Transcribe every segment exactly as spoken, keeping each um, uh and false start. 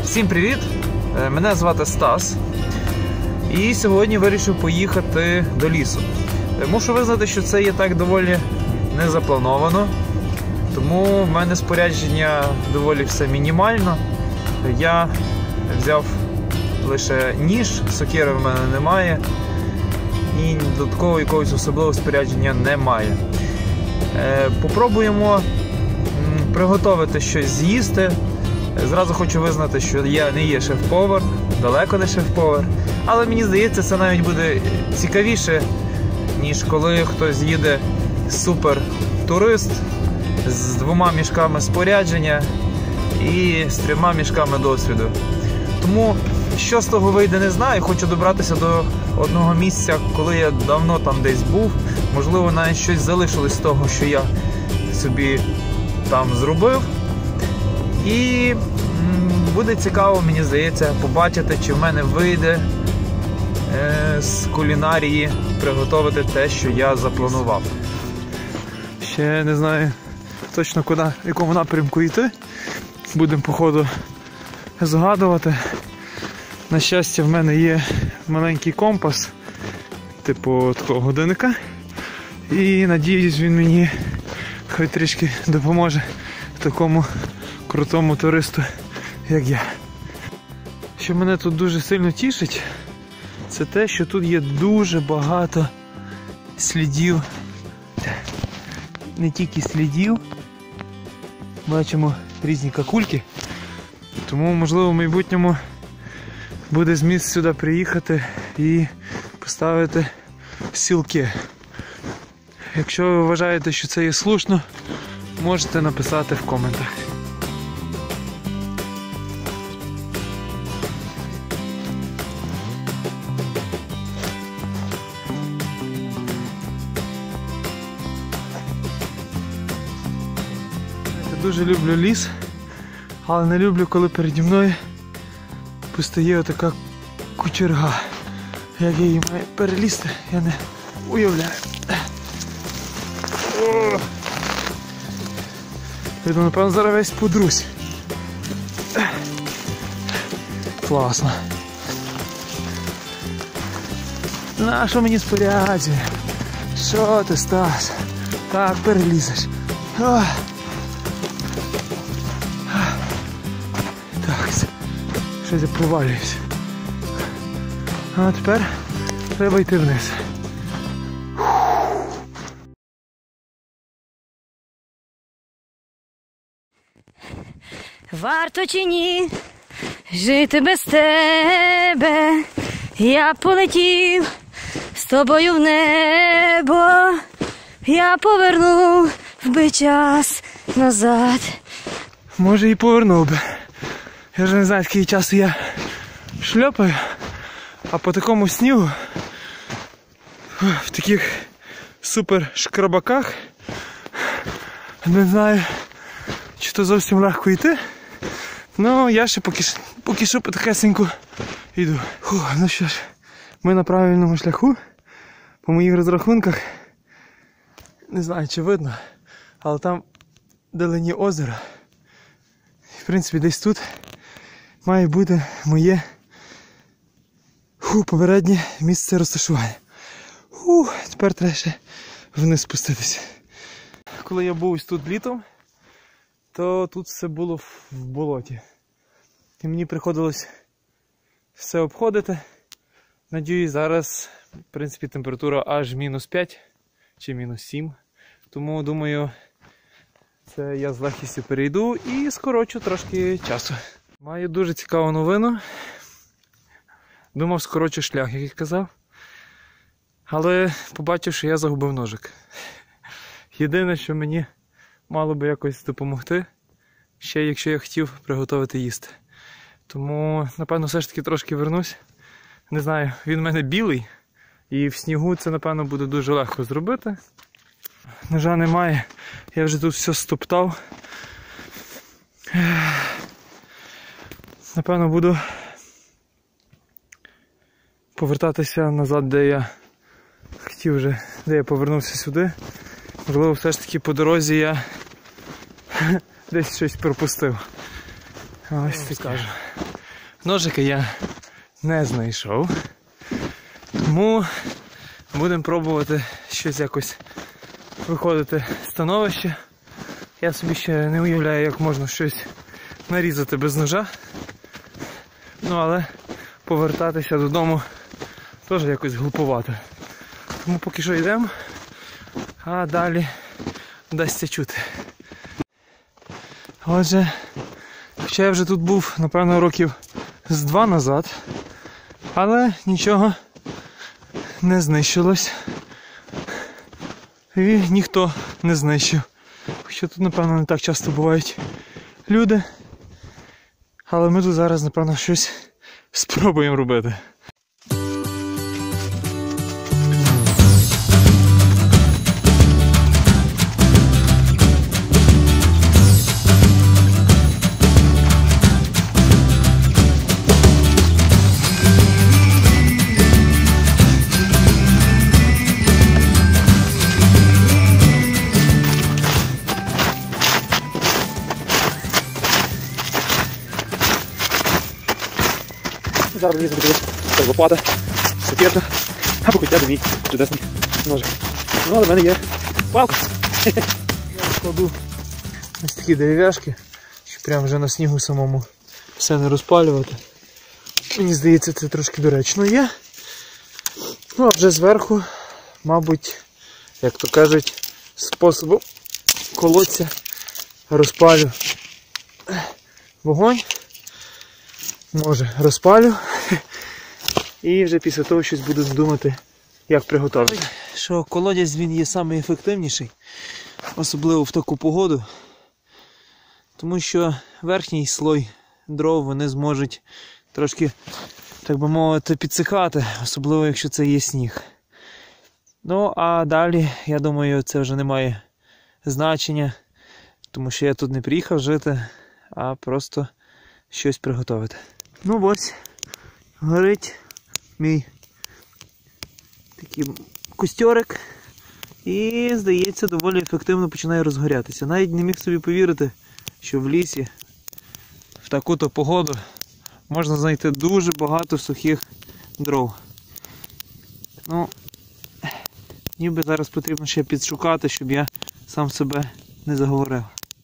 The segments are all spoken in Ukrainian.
Всім привіт! Мене звати Стас. І сьогодні вирішив поїхати до лісу. Мушу визнати, що це є так доволі незаплановано. Тому в мене спорядження доволі все мінімально. Я взяв лише ніж, сокири в мене немає. І додаткового якогось особливого спорядження немає. Попробуємо приготувати щось з'їсти. Зразу хочу визнати, що я не є шеф-повар, далеко не шеф-повар. Але мені здається, це навіть буде цікавіше, ніж коли хтось їде супер-турист з двома мішками спорядження і з трьома мішками досвіду. Тому, що з того вийде, не знаю. Хочу добратися до одного місця, коли я давно там десь був. Можливо, навіть щось залишилось з того, що я собі там зробив. І буде цікаво, мені здається, побачити, чи в мене вийде е, з кулінарії приготувати те, що я запланував. Ще не знаю точно куди, в якому напрямку йти. Будемо, походу, згадувати. На щастя, в мене є маленький компас, типу такого годинника. І, надіюсь, він мені хоч трішки допоможе такому крутому туристу, як я. Що мене тут дуже сильно тішить, це те, що тут є дуже багато слідів. Не тільки слідів, бачимо різні какульки. Тому, можливо, в майбутньому буде зміст сюди приїхати і поставити сілки. Якщо ви вважаєте, що це є слушно, можете написати в коментах. Я дуже люблю ліс, але не люблю, коли переді мною постає отака кучерга. Як я її маю перелізти, я не уявляю. О! Я думаю, напевно, зараз весь подрусь. Класно. На що мені спорядження? Що ти, Стас? Так, перелізеш. О! Так, щось я провалююсь. А тепер треба йти вниз. Варто чи ні жити без тебе, я полетів з тобою в небо, я повернув би час назад. Може і повернув би. Я вже не знаю, скільки часу я шльопаю, а по такому снігу, в таких супер шкрабаках, не знаю, чи то зовсім легко йти. Ну, я ще поки, поки що потихесеньку йду. Фу, ну що ж, ми на правильному шляху. По моїх розрахунках, не знаю, чи видно, але там вдалині озеро. В принципі, десь тут має бути моє фу, попереднє місце розташування. Фу, тепер треба ще вниз спуститися. Коли я був ось тут літом, то тут все було в болоті. І мені приходилось все обходити. Надіюсь, зараз, в принципі, температура аж мінус п'ять чи мінус сім. Тому, думаю, це я з легкістю перейду і скорочу трошки часу. Маю дуже цікаву новину. Думав, скорочу шлях, як я казав. Але побачив, що я загубив ножик. Єдине, що мені мало би якось допомогти, ще якщо я хотів приготувати їсти. Тому, напевно, все ж таки трошки вернусь. Не знаю, він в мене білий, і в снігу це, напевно, буде дуже легко зробити. Ножа немає, я вже тут все стоптав. Напевно, буду повертатися назад, де я хотів вже, де я повернувся сюди. Можливо, все ж таки по дорозі я десь щось пропустив. Ось так скажу. Ножика я не знайшов. Тому будемо пробувати щось якось виходити з становища. Я собі ще не уявляю, як можна щось нарізати без ножа. Ну, але повертатися додому теж якось глуповато. Тому поки що йдемо, а далі дасться чути. Отже, хоча я вже тут був, напевно, років з два назад, але нічого не знищилось. І ніхто не знищив. Хоча тут, напевно, не так часто бувають люди. Але ми тут зараз, напевно, щось спробуємо робити. Зараз лізу туди, це лопата, сокирка, або хоча б мій чудесний ножик. Ну, але в мене є палка. Я складу ось такі дерев'яшки, щоб прямо вже на снігу самому все не розпалювати. Мені здається, це трошки доречно є. Ну, а вже зверху, мабуть, як то кажуть, способом колодця розпалю вогонь. Може, розпалю і вже після того щось буду думати, як приготувати. Що колодязь він є найефективніший, особливо в таку погоду, тому що верхній слой дров вони зможуть трошки, так би мовити, підсихати, особливо якщо це є сніг. Ну, а далі, я думаю, це вже не має значення, тому що я тут не приїхав жити, а просто щось приготувати. Ну ось, горить мій такий костерик і, здається, доволі ефективно починає розгорятися. Навіть не міг собі повірити, що в лісі в таку-то погоду можна знайти дуже багато сухих дров. Ну, ніби зараз потрібно ще підшукати, щоб я сам себе не заговорив.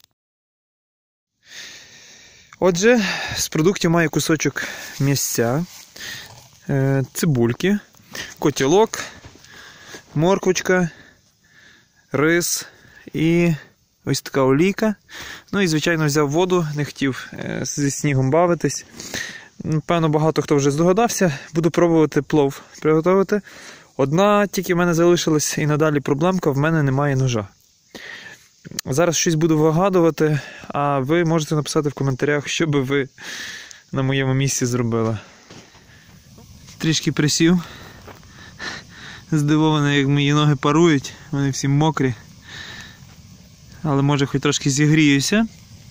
Отже, з продуктів маю кусочок м'ясця, цибульки, котілок, морквочка, рис і ось така олійка. Ну і, звичайно, взяв воду, не хотів зі снігом бавитись. Певно, багато хто вже здогадався. Буду пробувати плов приготувати. Одна тільки в мене залишилась і надалі проблемка, в мене немає ножа. Зараз щось буду вигадувати, а ви можете написати в коментарях, що би ви на моєму місці зробили. Трішки присів, здивований, як мої ноги парують, вони всі мокрі. Але може хоч трошки зігріюся.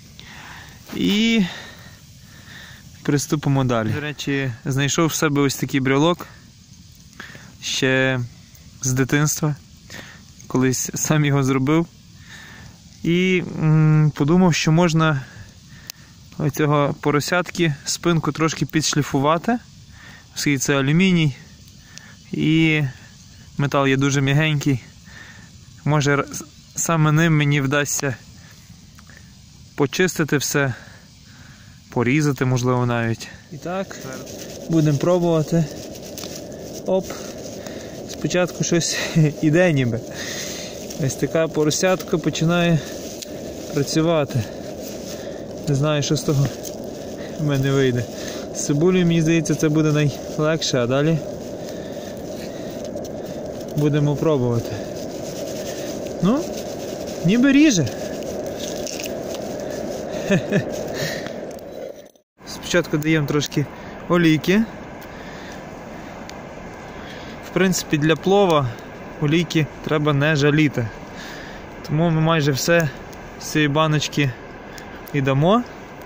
І приступимо далі. До речі, знайшов в себе ось такий брелок, ще з дитинства, колись сам його зробив. І м, подумав, що можна оцього поросятки спинку трошки підшліфувати, оскільки це алюміній і метал є дуже м'ягенький. Може саме ним мені вдасться почистити все, порізати можливо навіть. І так, будемо пробувати. Оп, спочатку щось іде ніби. Ось така поросятка починає працювати. Не знаю, що з того в мене вийде. З цибулею, мені здається, це буде найлегше, а далі будемо пробувати. Ну, ніби ріже. Спочатку даємо трошки олійки. В принципі, для плова олійки треба не жаліти. Тому ми майже все з цієї баночки і дамо.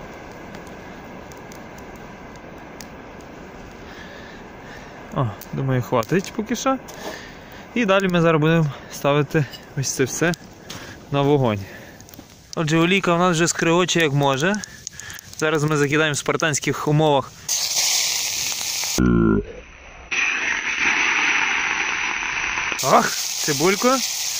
О, думаю, хватить поки що. І далі ми зараз будемо ставити ось це все на вогонь. Отже, олійка у нас вже скригоче як може. Зараз ми закидаємо в спартанських умовах Ах, цибульку.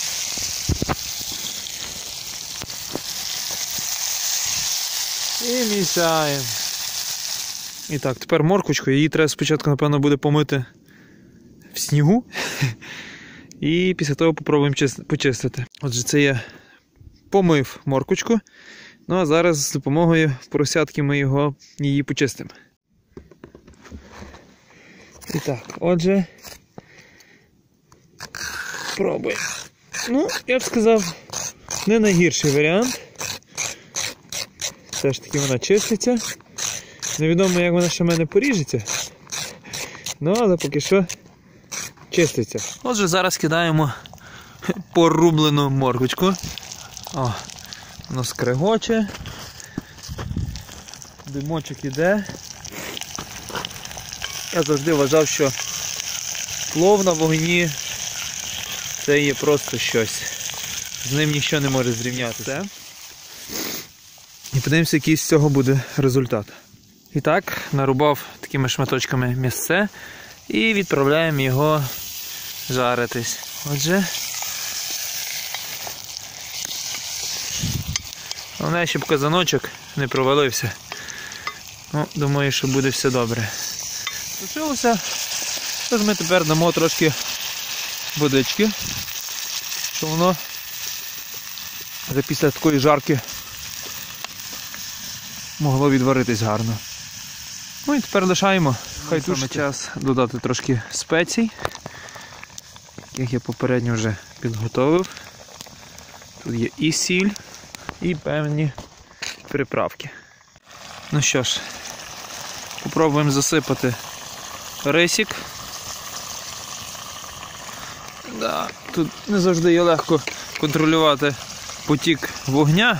І місяємо. І так, тепер морквочку. Її треба спочатку, напевно, буде помити в снігу. І після того попробуємо почистити. Отже, це я помив морквочку. Ну а зараз з допомогою поросятки ми його, її почистимо. І так, отже, пробуємо. Ну, я б сказав, не найгірший варіант. Все ж таки вона чиститься. Невідомо, як вона ще в мене поріжеться. Ну, але поки що чиститься. Отже, зараз кидаємо порублену морквочку. О, воно скрегоче. Димочок іде. Я завжди вважав, що плов на вогні це є просто щось. З ним ніщо не може зрівнятися. І подивимося, який з цього буде результат. І так, нарубав такими шматочками м'ясце і відправляємо його жаритись. Отже, головне, щоб казаночок не провалився. Ну, думаю, що буде все добре. Лишилося. Тож ми тепер дамо трошки водички, щоб воно вже після такої жарки могло відваритись гарно. Ну і тепер лишаємо. Хай тут саме час додати трошки спецій, яких я попередньо вже підготовив. Тут є і сіль, і певні приправки. Ну що ж, попробуємо засипати рисик. Да, тут не завжди є легко контролювати потік вогня.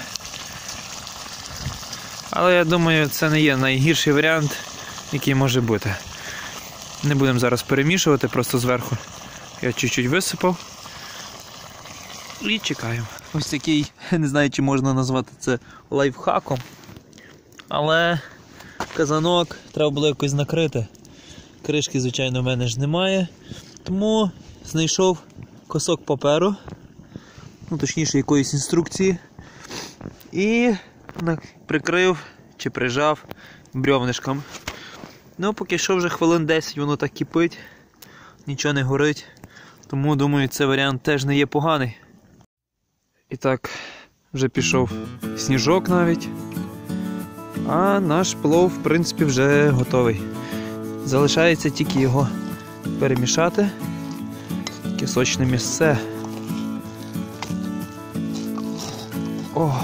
Але я думаю, це не є найгірший варіант, який може бути. Не будемо зараз перемішувати, просто зверху я чуть-чуть висипав. І чекаємо. Ось такий, не знаю, чи можна назвати це лайфхаком. Але казанок треба було якось накрити. Кришки, звичайно, в мене ж немає. Тому знайшов кусок паперу, ну точніше якоїсь інструкції. І прикрив чи прижав брьовнишком. Ну, поки що вже хвилин десять воно так кипить, нічого не горить. Тому, думаю, цей варіант теж не є поганий. І так, вже пішов сніжок навіть. А наш плов, в принципі, вже готовий. Залишається тільки його перемішати. Таке сочне місце. О!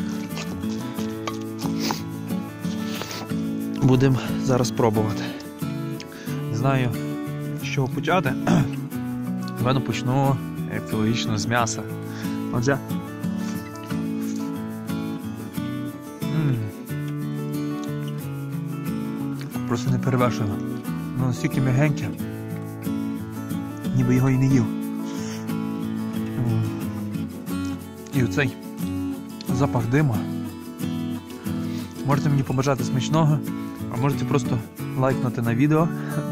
Будемо зараз пробувати. Не знаю, з чого почати. Напевно, почну, як це логічно, з м'яса. Отже. М-м. Просто не перевершено. Воно настільки м'ягеньке, ніби його і не їв. М-м. І оцей запах диму. Можете мені побажати смачного, а можете просто лайкнути на відео.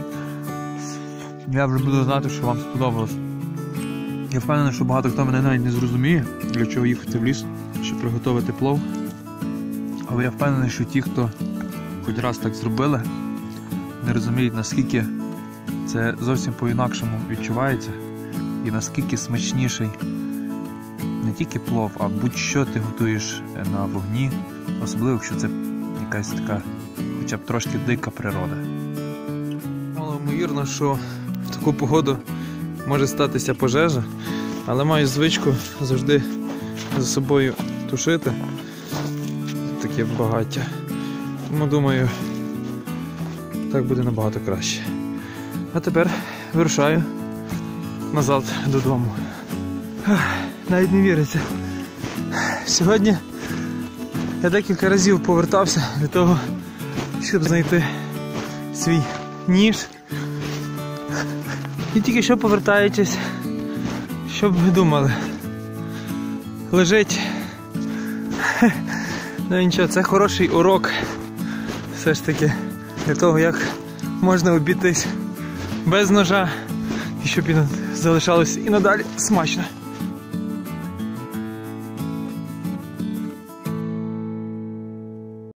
Я вже буду знати, що вам сподобалось. Я впевнений, що багато хто мене навіть не зрозуміє, для чого їхати в ліс, щоб приготувати плов. Але я впевнений, що ті, хто хоч раз так зробили, не розуміють, наскільки це зовсім по-інакшому відчувається. І наскільки смачніший не тільки плов, а будь-що ти готуєш на вогні. Особливо, якщо це якась така, хоча б трошки дика природа. Мало ймовірно, що в таку погоду може статися пожежа, але маю звичку завжди за собою тушити таке багаття. Тому думаю, так буде набагато краще. А тепер вирушаю назад додому. Навіть не віриться. Сьогодні я декілька разів повертався для того, щоб знайти свій ніж. І тільки що повертаючись, що б ви думали, лежить. Ну нічого, це хороший урок все ж таки для того, як можна обійтись без ножа, і щоб і залишалось і надалі смачно.